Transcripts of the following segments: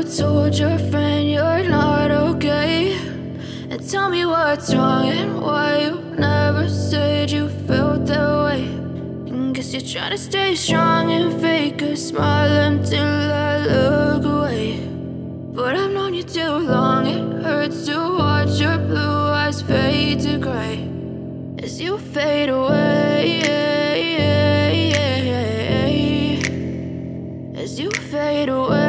told your friend you're not okay, and tell me what's wrong and why you never said you felt that way. And guess you're trying to stay strong and fake a smile until I look away. But I've known you too long, it hurts to watch your blue eyes fade to gray as you fade away, as you fade away.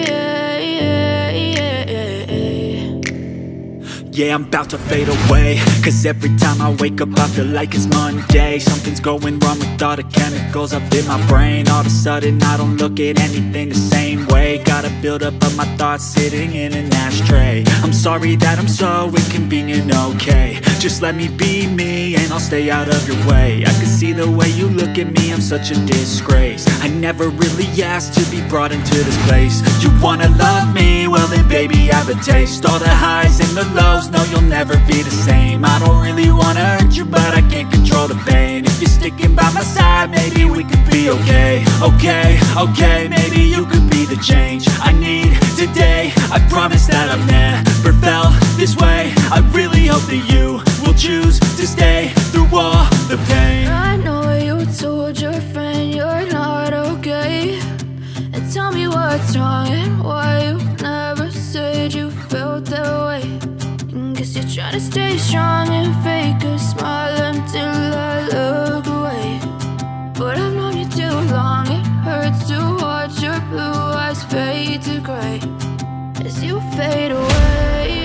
Yeah, I'm about to fade away, cause every time I wake up I feel like it's Monday. Something's going wrong with all the chemicals up in my brain. All of a sudden I don't look at anything the same way. Gotta build up of my thoughts sitting in an ashtray. I'm sorry that I'm so inconvenient, okay. Just let me be me and I'll stay out of your way. I can see the way you look at me, I'm such a disgrace. I never really asked to be brought into this place. You wanna love me? Well then baby, have a taste. All the highs and the lows, no, you'll never be the same. I don't really wanna hurt you, but I can't control the pain. If you're sticking by my side, maybe we could be okay. Okay, maybe you could be the change I need today. I promise that I've never felt this way. I really hope that you will choose to stay through all the pain. I know you told your friend you're not okay, and tell me what's wrong and why you never said you felt that way. Guess you're trying to stay strong and fake a smile until I look away. But I've known you too long, it hurts to watch your blue eyes fade to gray as you fade away,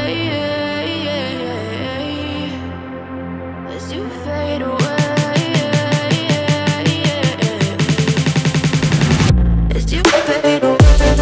as you fade away, as you fade away.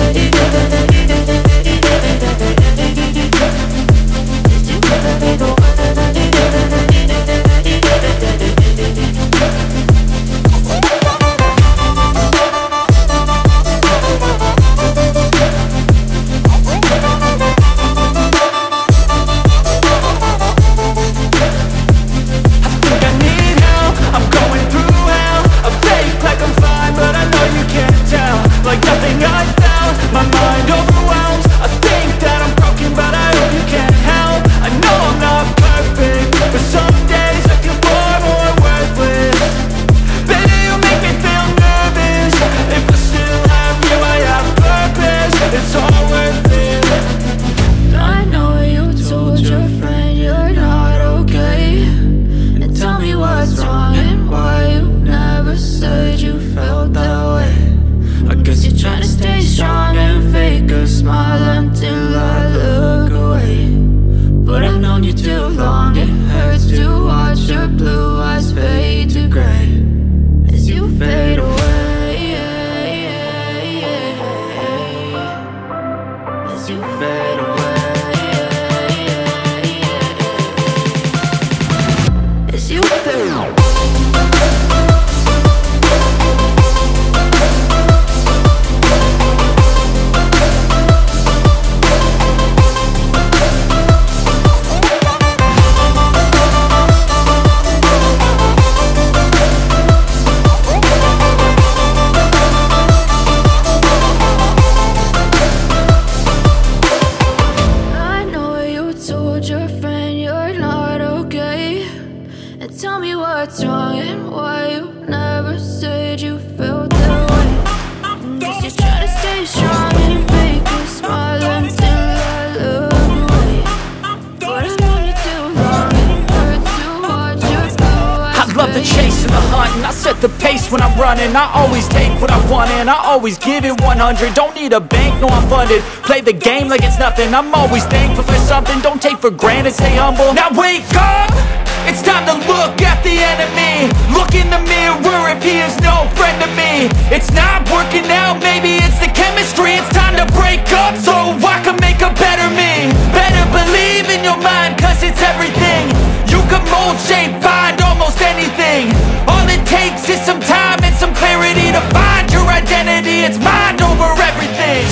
I always take what I want and I always give it 100. Don't need a bank, no I'm funded. Play the game like it's nothing. I'm always thankful for something. Don't take for granted, stay humble. Now wake up! It's time to look at the enemy. Look in the mirror if he is no friend to me. It's not working out, maybe it's the chemistry. It's time to break up so I can make a better me. Better believe in your mind, cause it's everything. You can mold, shape, find almost anything. All it takes is some time and some clarity to find your identity. It's mind over everything.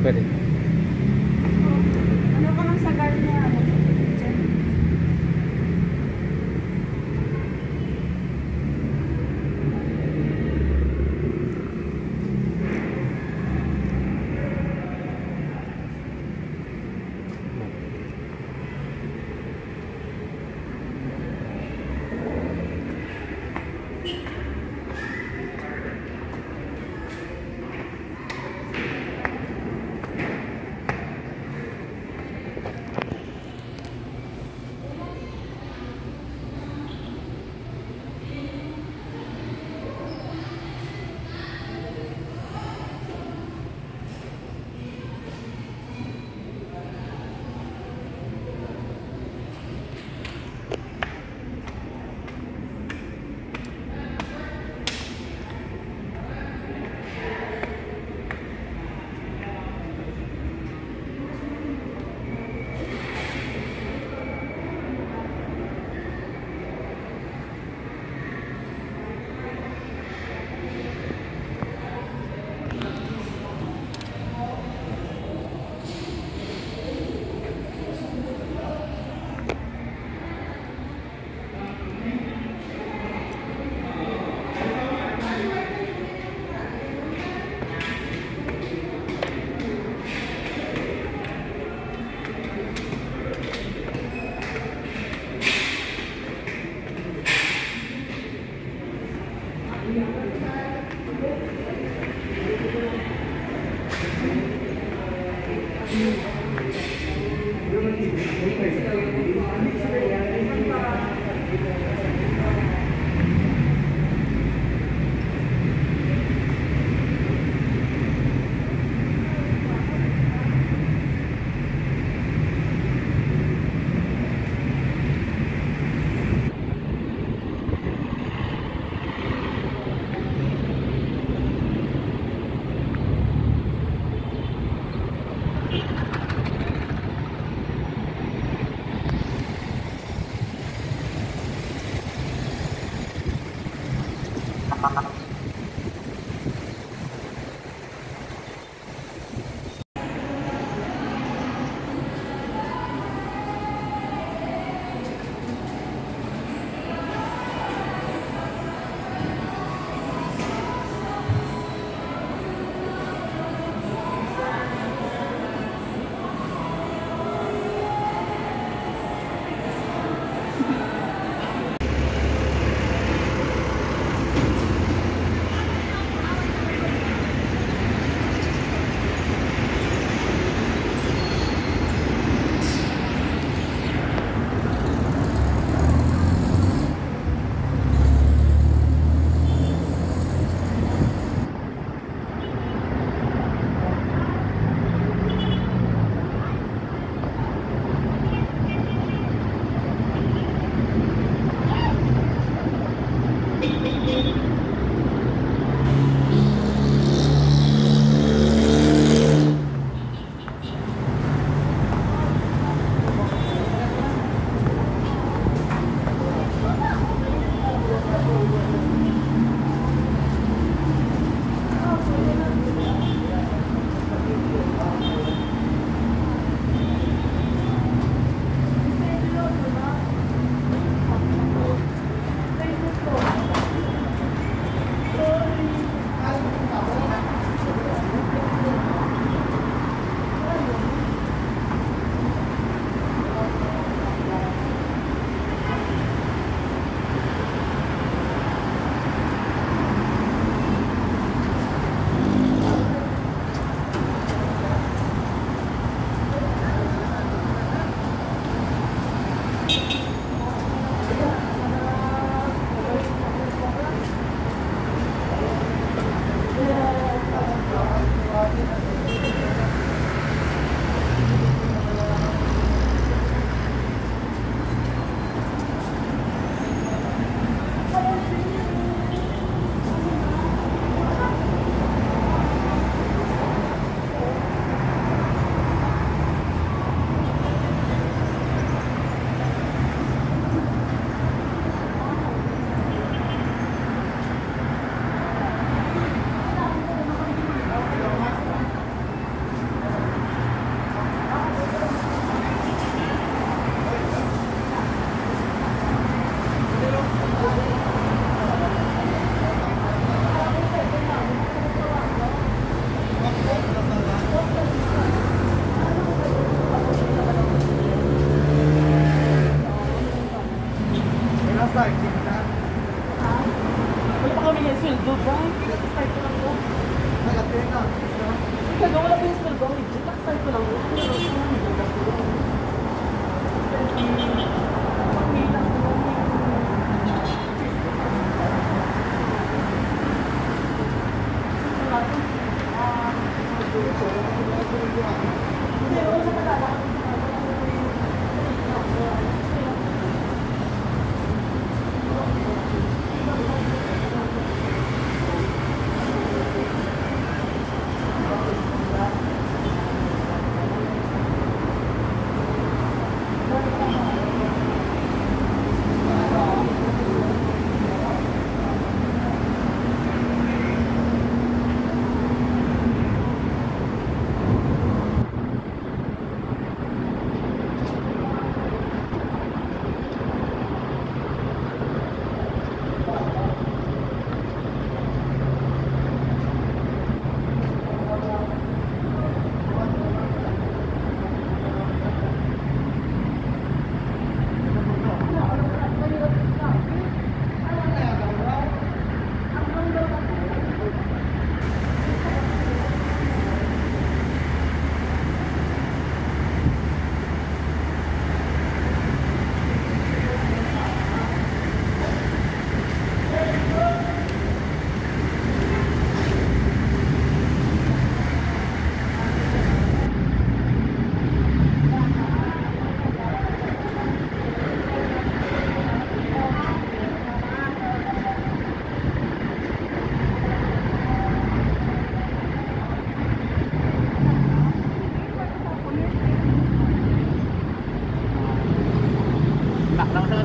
Pwede. Ano ka lang sa guard niya?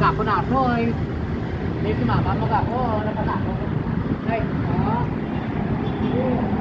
ako na thôi. Hindi si mama mag ako, nakalako. Ay,